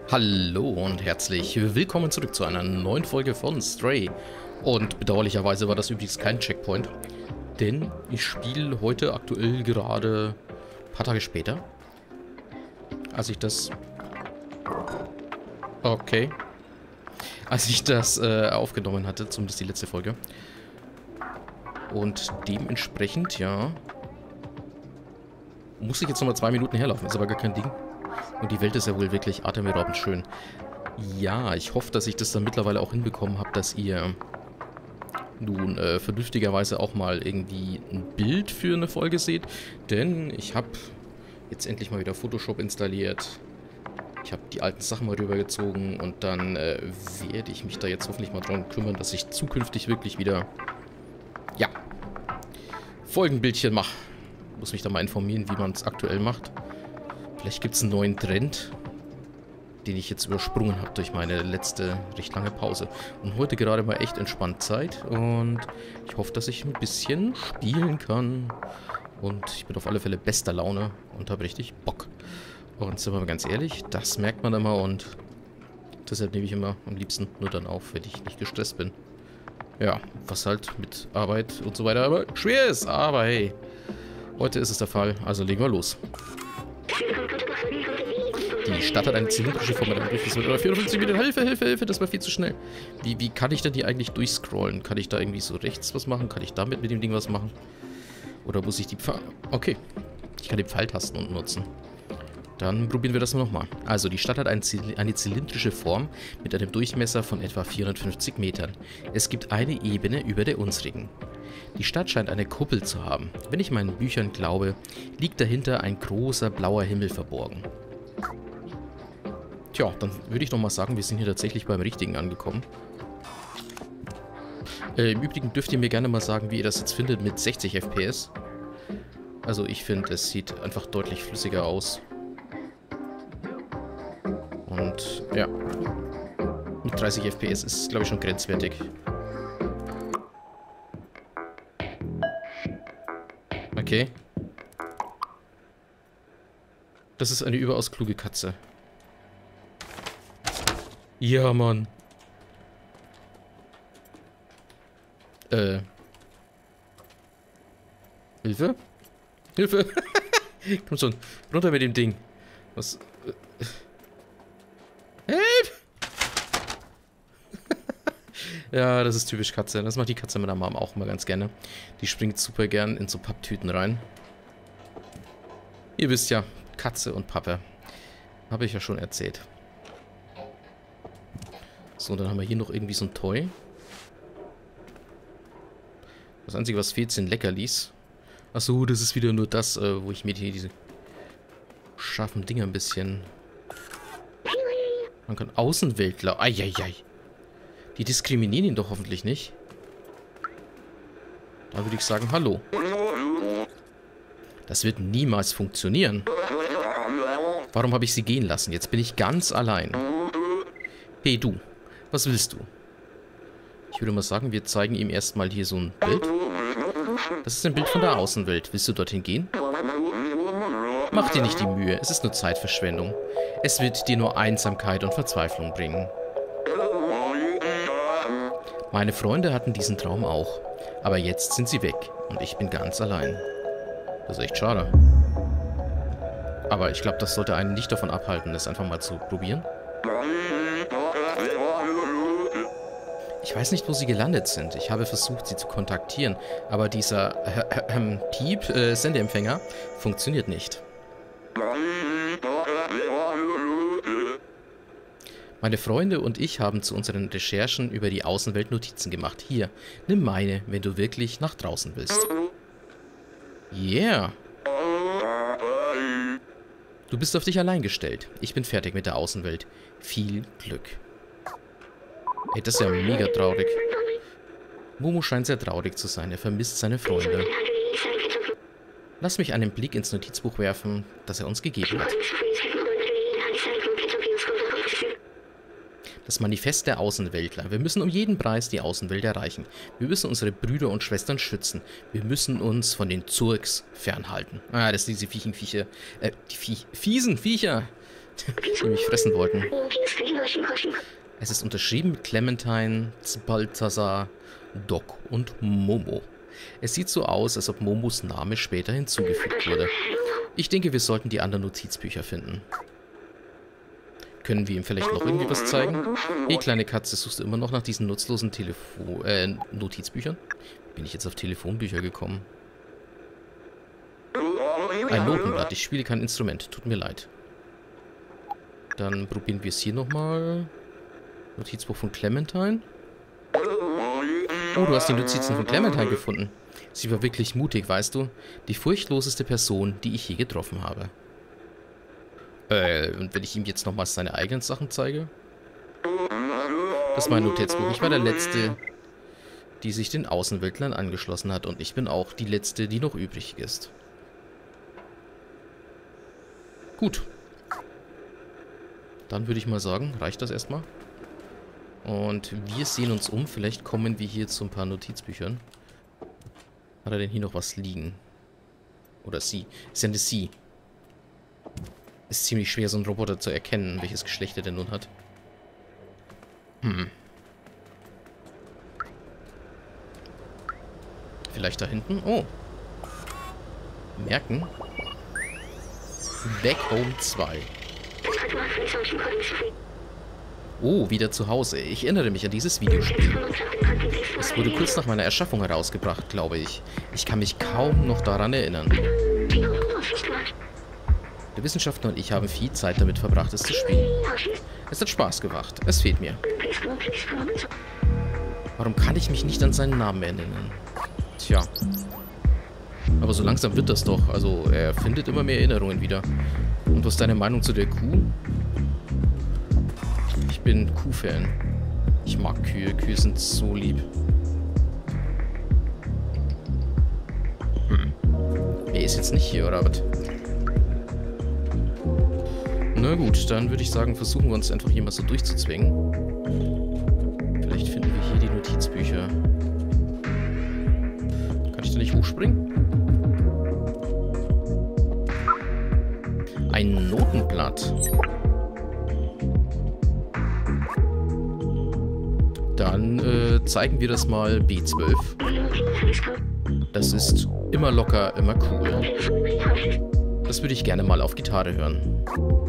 Hallo und herzlich willkommen zurück zu einer neuen Folge von Stray. Und bedauerlicherweise war das übrigens kein Checkpoint, denn ich spiele heute aktuell gerade ein paar Tage später, als ich das... Okay. Als ich das aufgenommen hatte, zumindest die letzte Folge. Und dementsprechend, ja, muss ich jetzt nochmal 2 Minuten herlaufen, ist aber gar kein Ding. Und die Welt ist ja wohl wirklich atemberaubend schön. Ja, ich hoffe, dass ich das dann mittlerweile auch hinbekommen habe, dass ihr nun vernünftigerweise auch mal irgendwie ein Bild für eine Folge seht. Denn ich habe jetzt endlich mal wieder Photoshop installiert. Ich habe die alten Sachen mal rübergezogen und dann werde ich mich da jetzt hoffentlich mal dran kümmern, dass ich zukünftig wirklich wieder, ja, Folgenbildchen mache. Muss mich da mal informieren, wie man es aktuell macht. Vielleicht gibt es einen neuen Trend, den ich jetzt übersprungen habe durch meine letzte recht lange Pause. Und heute gerade mal echt entspannt Zeit und ich hoffe, dass ich ein bisschen spielen kann. Und ich bin auf alle Fälle bester Laune und habe richtig Bock. Und sind wir mal ganz ehrlich, das merkt man immer und deshalb nehme ich immer am liebsten nur dann auf, wenn ich nicht gestresst bin. Ja, was halt mit Arbeit und so weiter aber schwer ist, aber hey, heute ist es der Fall, also legen wir los. Die Stadt hat eine zylindrische Form mit einem Durchmesser mit 54 Metern. Hilfe, Hilfe, Hilfe, das war viel zu schnell. Wie kann ich denn die eigentlich durchscrollen? Kann ich da irgendwie so rechts was machen? Kann ich damit mit dem Ding was machen? Oder muss ich die Okay, ich kann die Pfeiltasten unten nutzen. Dann probieren wir das nochmal. Also, die Stadt hat eine zylindrische Form mit einem Durchmesser von etwa 450 Metern. Es gibt eine Ebene über der unsrigen. Die Stadt scheint eine Kuppel zu haben. Wenn ich meinen Büchern glaube, liegt dahinter ein großer blauer Himmel verborgen. Tja, dann würde ich doch mal sagen, wir sind hier tatsächlich beim Richtigen angekommen. Im Übrigen dürft ihr mir gerne mal sagen, wie ihr das jetzt findet mit 60 FPS. Also ich finde, es sieht einfach deutlich flüssiger aus. Und ja, mit 30 FPS ist es, glaube ich, schon grenzwertig. Okay. Das ist eine überaus kluge Katze. Ja, Mann. Hilfe? Hilfe! Komm schon, runter mit dem Ding. Was? Hilf! Ja, das ist typisch Katze. Das macht die Katze meiner Mom auch immer ganz gerne. Die springt super gern in so Papptüten rein. Ihr wisst ja, Katze und Pappe. Habe ich ja schon erzählt. So, dann haben wir hier noch irgendwie so ein Toy. Das Einzige, was fehlt, sind Leckerlis. Achso, das ist wieder nur das, wo ich mir hier diese scharfen Dinger ein bisschen... Man kann Außenweltler... Eieiei. Die diskriminieren ihn doch hoffentlich nicht. Da würde ich sagen, hallo. Das wird niemals funktionieren. Warum habe ich sie gehen lassen? Jetzt bin ich ganz allein. Hey, du. Was willst du? Ich würde mal sagen, wir zeigen ihm erstmal hier so ein Bild. Das ist ein Bild von der Außenwelt. Willst du dorthin gehen? Mach dir nicht die Mühe. Es ist nur Zeitverschwendung. Es wird dir nur Einsamkeit und Verzweiflung bringen. Meine Freunde hatten diesen Traum auch. Aber jetzt sind sie weg. Und ich bin ganz allein. Das ist echt schade. Aber ich glaube, das sollte einen nicht davon abhalten, das einfach mal zu probieren. Ich weiß nicht, wo sie gelandet sind. Ich habe versucht, sie zu kontaktieren, aber dieser Piep, Sendeempfänger, funktioniert nicht. Meine Freunde und ich haben zu unseren Recherchen über die Außenwelt Notizen gemacht. Hier, nimm meine, wenn du wirklich nach draußen willst. Yeah. Du bist auf dich allein gestellt. Ich bin fertig mit der Außenwelt. Viel Glück. Ey, das ist ja mega traurig. Momo scheint sehr traurig zu sein. Er vermisst seine Freunde. Lass mich einen Blick ins Notizbuch werfen, das er uns gegeben hat. Das Manifest der Außenweltler. Wir müssen um jeden Preis die Außenwelt erreichen. Wir müssen unsere Brüder und Schwestern schützen. Wir müssen uns von den Zurks fernhalten. Ah, das sind diese fiesen Viecher. Die fiesen Viecher. die mich fressen wollten. Es ist unterschrieben mit Clementine, Balthasar, Doc und Momo. Es sieht so aus, als ob Momos Name später hinzugefügt wurde. Ich denke, wir sollten die anderen Notizbücher finden. Können wir ihm vielleicht noch irgendwie was zeigen? Hey, kleine Katze, suchst du immer noch nach diesen nutzlosen Notizbüchern? Bin ich jetzt auf Telefonbücher gekommen? Ein Notenblatt. Ich spiele kein Instrument. Tut mir leid. Dann probieren wir es hier nochmal. Notizbuch von Clementine. Oh, du hast die Notizen von Clementine gefunden. Sie war wirklich mutig, weißt du? Die furchtloseste Person, die ich je getroffen habe. Und wenn ich ihm jetzt nochmals seine eigenen Sachen zeige? Das ist mein Notizbuch. Ich war der Letzte, die sich den Außenweltlern angeschlossen hat. Und ich bin auch die Letzte, die noch übrig ist. Gut. Dann würde ich mal sagen, reicht das erstmal. Und wir sehen uns um. Vielleicht kommen wir hier zu ein paar Notizbüchern. Hat er denn hier noch was liegen? Oder sie. Ist ja eine sie. Ist ziemlich schwer, so einen Roboter zu erkennen, welches Geschlecht er denn nun hat. Vielleicht da hinten? Oh. Merken. Back Home 2. Oh, wieder zu Hause. Ich erinnere mich an dieses Videospiel. Es wurde kurz nach meiner Erschaffung herausgebracht, glaube ich. Ich kann mich kaum noch daran erinnern. Der Wissenschaftler und ich haben viel Zeit damit verbracht, es zu spielen. Es hat Spaß gemacht. Es fehlt mir. Warum kann ich mich nicht an seinen Namen erinnern? Tja. Aber so langsam wird das doch. Also, er findet immer mehr Erinnerungen wieder. Und was ist deine Meinung zu der Kuh? Ich bin Kuh-Fan. Ich mag Kühe. Kühe sind so lieb. Er ist jetzt nicht hier, oder was? Na gut, dann würde ich sagen, versuchen wir uns einfach hier mal so durchzuzwingen. Vielleicht finden wir hier die Notizbücher. Kann ich da nicht hochspringen? Ein Notenblatt. Dann zeigen wir das mal B12. Das ist immer locker, immer cool. Das würde ich gerne mal auf Gitarre hören.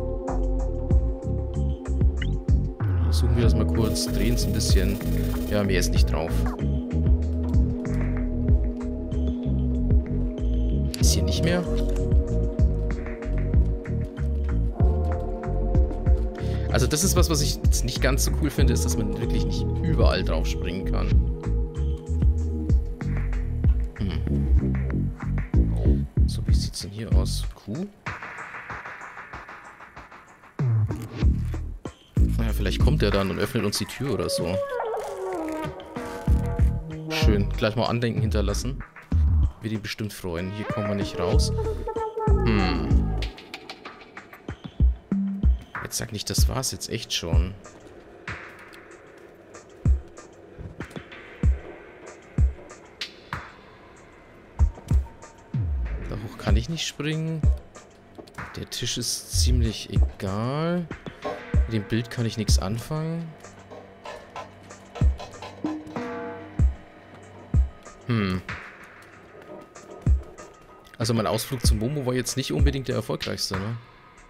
Suchen wir das mal kurz, drehen es ein bisschen. Ja, mehr ist nicht drauf. Ist hier nicht mehr? Also das ist was ich jetzt nicht ganz so cool finde, ist, dass man wirklich nicht überall drauf springen kann. So, wie sieht es denn hier aus? Kuh? Naja, vielleicht kommt er dann und öffnet uns die Tür oder so. Schön. Gleich mal Andenken hinterlassen. Wird ihn bestimmt freuen. Hier kommen wir nicht raus. Jetzt sag nicht, das war's jetzt echt schon. Da hoch kann ich nicht springen. Der Tisch ist ziemlich egal. Mit dem Bild kann ich nichts anfangen. Also mein Ausflug zum Momo war jetzt nicht unbedingt der erfolgreichste, ne?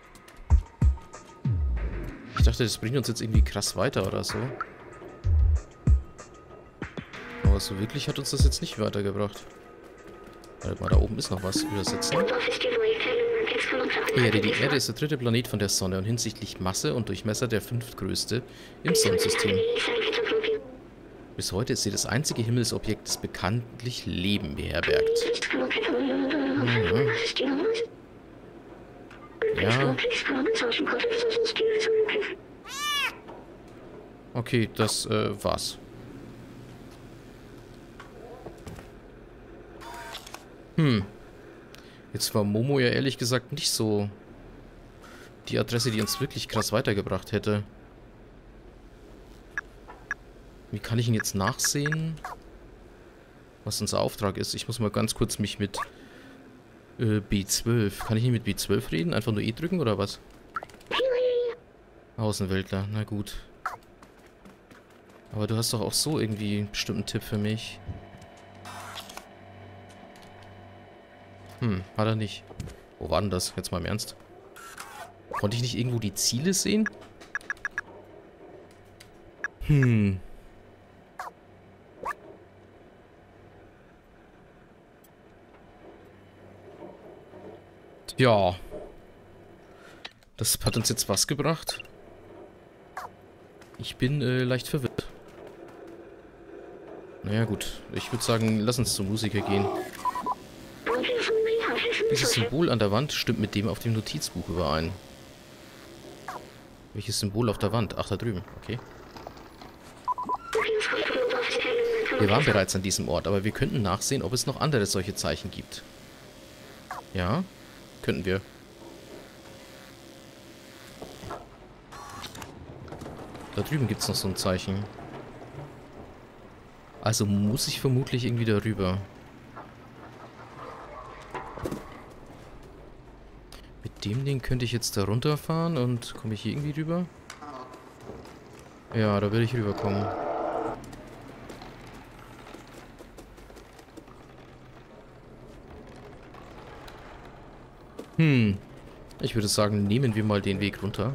Ich dachte, das bringt uns jetzt irgendwie krass weiter oder so. Aber so wirklich hat uns das jetzt nicht weitergebracht. Warte mal, da oben ist noch was. Übersetzen. Erde. Die Erde ist der dritte Planet von der Sonne und hinsichtlich Masse und Durchmesser der fünftgrößte im Sonnensystem. Bis heute ist sie das einzige Himmelsobjekt, das bekanntlich Leben beherbergt. Ja. Okay, das war's. Jetzt war Momo ja ehrlich gesagt nicht so die Adresse, die uns wirklich krass weitergebracht hätte. Wie kann ich ihn jetzt nachsehen, was unser Auftrag ist? Ich muss mal ganz kurz mich mit B12... Kann ich nicht mit B12 reden? Einfach nur E drücken oder was? Außenweltler, na gut. Aber du hast doch auch so irgendwie einen bestimmten Tipp für mich. Hat er nicht. Wo war denn das? Jetzt mal im Ernst. Konnte ich nicht irgendwo die Ziele sehen? Ja. Das hat uns jetzt was gebracht? Ich bin leicht verwirrt. Naja gut, ich würde sagen, lass uns zum Musiker gehen. Dieses Symbol an der Wand stimmt mit dem auf dem Notizbuch überein. Welches Symbol auf der Wand? Ach, da drüben, okay. Wir waren bereits an diesem Ort, aber wir könnten nachsehen, ob es noch andere solche Zeichen gibt. Ja, könnten wir. Da drüben gibt es noch so ein Zeichen. Also muss ich vermutlich irgendwie darüber. Mit dem Ding könnte ich jetzt da runterfahren und komme ich hier irgendwie rüber? Ja, da würde ich rüberkommen. Ich würde sagen, nehmen wir mal den Weg runter.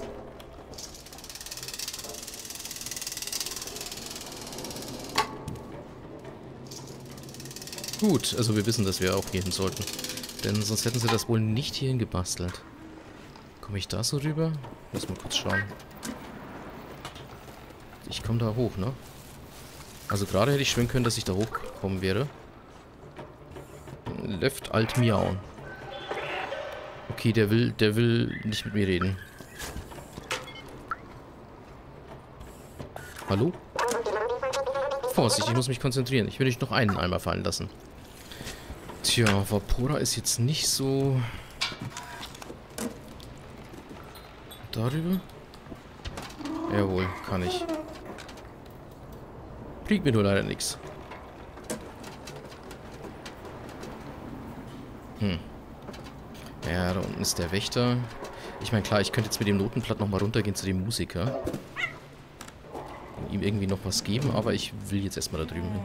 Gut, also wir wissen, dass wir auch hier hin sollten. Denn sonst hätten sie das wohl nicht hierhin gebastelt. Komme ich da so rüber? Muss mal kurz schauen. Ich komme da hoch, ne? Also gerade hätte ich schwimmen können, dass ich da hochgekommen wäre. Left Alt miauen. Okay, der will nicht mit mir reden. Hallo? Vorsicht, ich muss mich konzentrieren. Ich will nicht noch einen Eimer fallen lassen. Tja, Vapora ist jetzt nicht so... Darüber? Jawohl, kann ich. Bringt mir nur leider nichts. Ja, da unten ist der Wächter. Ich meine, klar, ich könnte jetzt mit dem Notenblatt nochmal runtergehen zu dem Musiker. Und ihm irgendwie noch was geben, aber ich will jetzt erstmal da drüben hin.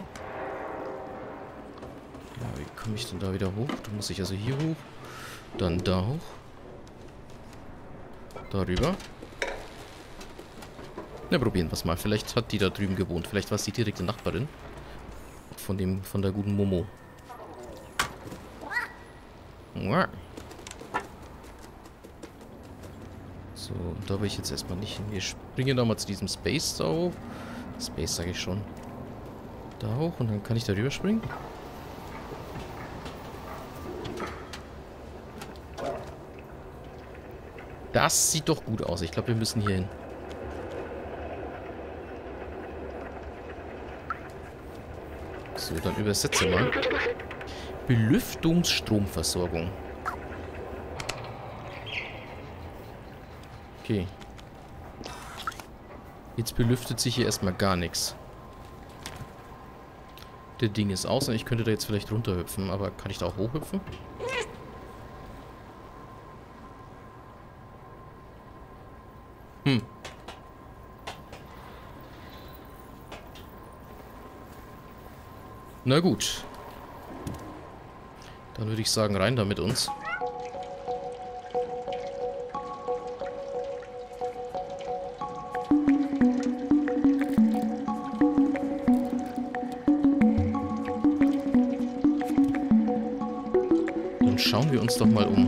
Ja, wie komme ich denn da wieder hoch? Da muss ich also hier hoch. Dann da hoch. Darüber. Na, probieren wir es mal. Vielleicht hat die da drüben gewohnt. Vielleicht war es die direkte Nachbarin. Von der guten Momo. So, da will ich jetzt erstmal nicht hin. Wir springen da mal zu diesem Space da hoch. Space sage ich schon. Da hoch und dann kann ich da rüber springen. Das sieht doch gut aus. Ich glaube, wir müssen hier hin. So, dann übersetze mal. Belüftungsstromversorgung. Okay. Jetzt belüftet sich hier erstmal gar nichts. Der Ding ist aus und ich könnte da jetzt vielleicht runterhüpfen, aber kann ich da auch hochhüpfen? Na gut. Dann würde ich sagen, rein da mit uns. Dann schauen wir uns doch mal um.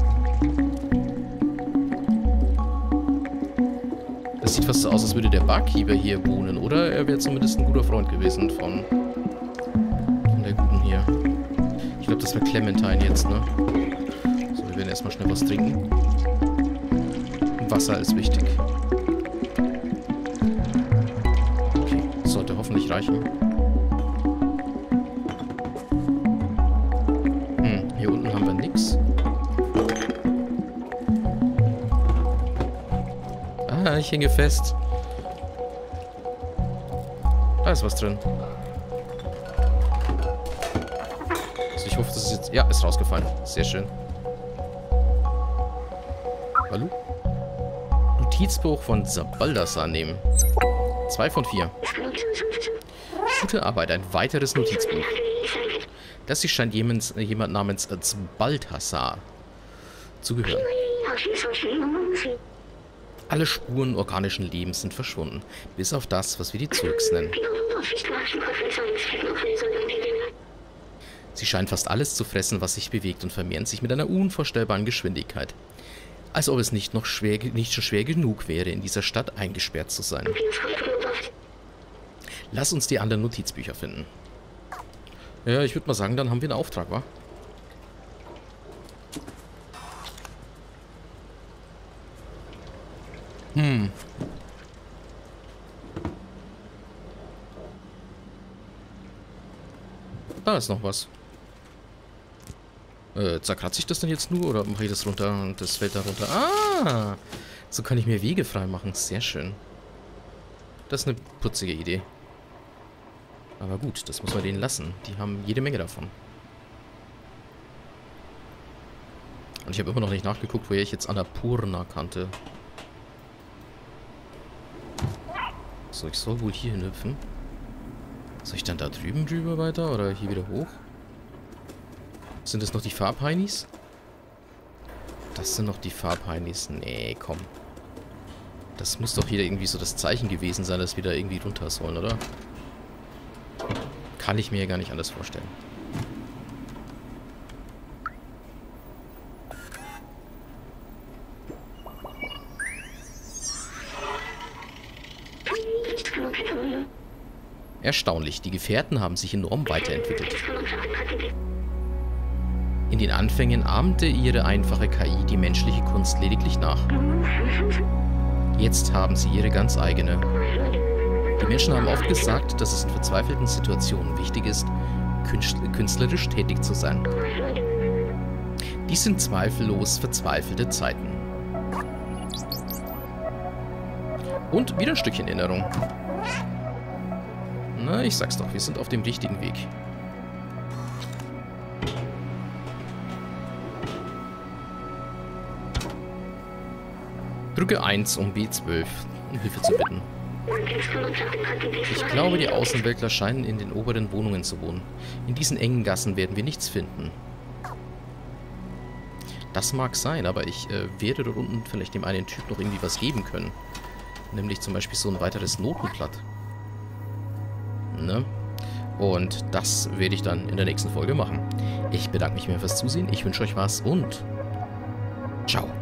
Das sieht fast so aus, als würde der Barkeeper hier wohnen, oder? Er wäre zumindest ein guter Freund gewesen von der Guten hier. Ich glaube, das wäre Clementine jetzt, ne? So, wir werden erstmal schnell was trinken. Wasser ist wichtig. Okay, sollte hoffentlich reichen. Hier unten haben wir nichts. Ah, ich hänge fest. Da ist was drin. Also ich hoffe, das ist jetzt... Ja, ist rausgefallen. Sehr schön. Hallo? Notizbuch von Baldassar nehmen. 2 von 4. Gute Arbeit, ein weiteres Notizbuch. Das hier scheint jemand namens Baldassar zu gehören. Alle Spuren organischen Lebens sind verschwunden, bis auf das, was wir die Zirks nennen. Sie scheinen fast alles zu fressen, was sich bewegt und vermehren sich mit einer unvorstellbaren Geschwindigkeit. Als ob es nicht schon schwer genug wäre, in dieser Stadt eingesperrt zu sein. Lass uns die anderen Notizbücher finden. Ja, ich würde mal sagen, dann haben wir einen Auftrag, wa? Da ist noch was. Zerkratze ich das denn jetzt nur oder mache ich das runter und das fällt da runter? Ah! So kann ich mir Wege frei machen. Sehr schön. Das ist eine putzige Idee. Aber gut, das muss man denen lassen. Die haben jede Menge davon. Und ich habe immer noch nicht nachgeguckt, woher ich jetzt Annapurna kannte. So, ich soll wohl hier hinhüpfen. Soll ich dann da drüben drüber weiter oder hier wieder hoch? Sind das noch die Farbheinis? Das sind noch die Farbheinis. Nee, komm. Das muss doch hier irgendwie so das Zeichen gewesen sein, dass wir da irgendwie runter sollen, oder? Kann ich mir ja gar nicht anders vorstellen. Erstaunlich, die Gefährten haben sich enorm weiterentwickelt. In den Anfängen ahmte ihre einfache KI die menschliche Kunst lediglich nach. Jetzt haben sie ihre ganz eigene. Die Menschen haben oft gesagt, dass es in verzweifelten Situationen wichtig ist, künstlerisch tätig zu sein. Dies sind zweifellos verzweifelte Zeiten. Und wieder ein Stückchen Erinnerung. Na, ich sag's doch, wir sind auf dem richtigen Weg. Drücke 1, um B12 um Hilfe zu bitten. Ich glaube, die Außenweltler scheinen in den oberen Wohnungen zu wohnen. In diesen engen Gassen werden wir nichts finden. Das mag sein, aber ich werde dort unten vielleicht dem einen Typ noch irgendwie was geben können. Nämlich zum Beispiel so ein weiteres Notenblatt. Ne? Und das werde ich dann in der nächsten Folge machen. Ich bedanke mich mehr fürs Zusehen. Ich wünsche euch was und ciao.